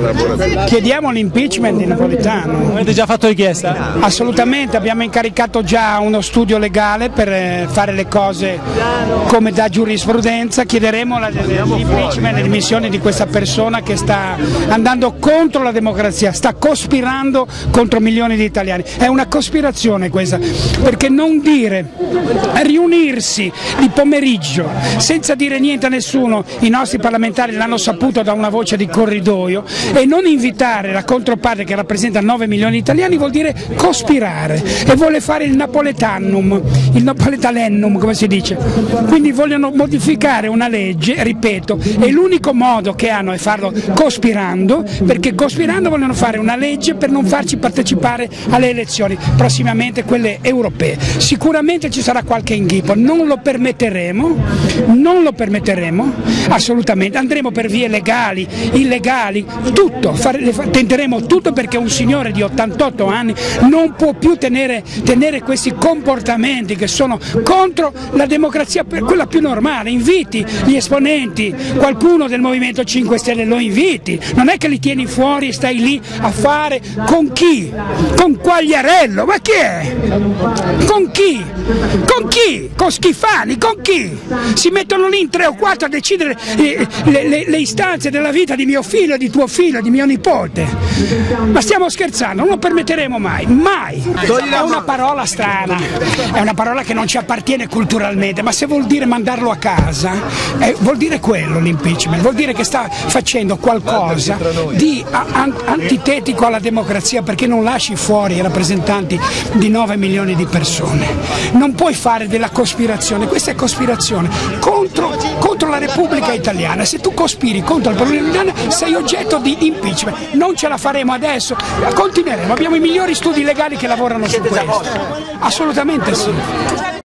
Chiediamo l'impeachment di Napolitano. Avete già fatto richiesta? Assolutamente, abbiamo incaricato già uno studio legale per fare le cose come da giurisprudenza. Chiederemo l'impeachment e le dimissioni di questa persona che sta andando contro la democrazia, sta cospirando contro milioni di italiani. È una cospirazione questa, perché non dire, riunirsi di pomeriggio senza dire niente a nessuno, i nostri parlamentari l'hanno saputo da una voce di corridoio, e non invitare la controparte che rappresenta 9 milioni di italiani vuol dire cospirare, e vuole fare il napoletanennum come si dice. Quindi vogliono modificare una legge, ripeto, e l'unico modo che hanno è farlo cospirando, perché cospirando vogliono fare una legge per non farci partecipare alle elezioni, prossimamente quelle europee. Sicuramente ci sarà qualche inghippo, non lo permetteremo, assolutamente. Andremo per vie legali, illegali, tutto, tenteremo tutto, perché un signore di 88 anni non può più tenere questi comportamenti che sono contro la democrazia, quella più normale. Inviti gli esponenti, qualcuno del Movimento 5 Stelle lo inviti, non è che li tieni fuori e stai lì a fare con chi? Con Quagliarello, ma chi è? Con chi? Con chi? Con Schifani, con chi? Si mettono lì in 3 o 4 a decidere le istanze della vita di mio figlio, di tuo figlio, di mio nipote. Ma stiamo scherzando, non lo permetteremo mai, mai. È una parola strana, è una parola che non ci appartiene culturalmente, ma se vuol dire mandarlo a casa, vuol dire quello l'impeachment, vuol dire che sta facendo qualcosa di antitetico alla democrazia, perché non lasci fuori i rappresentanti di 9 milioni di persone. Non puoi fare della cospirazione, questa è cospirazione contro la Repubblica Italiana. Se tu cospiri contro la Repubblica Italiana sei oggetto di impeachment. Non ce la faremo adesso, continueremo, abbiamo i migliori studi legali che lavorano su questo. Assolutamente sì.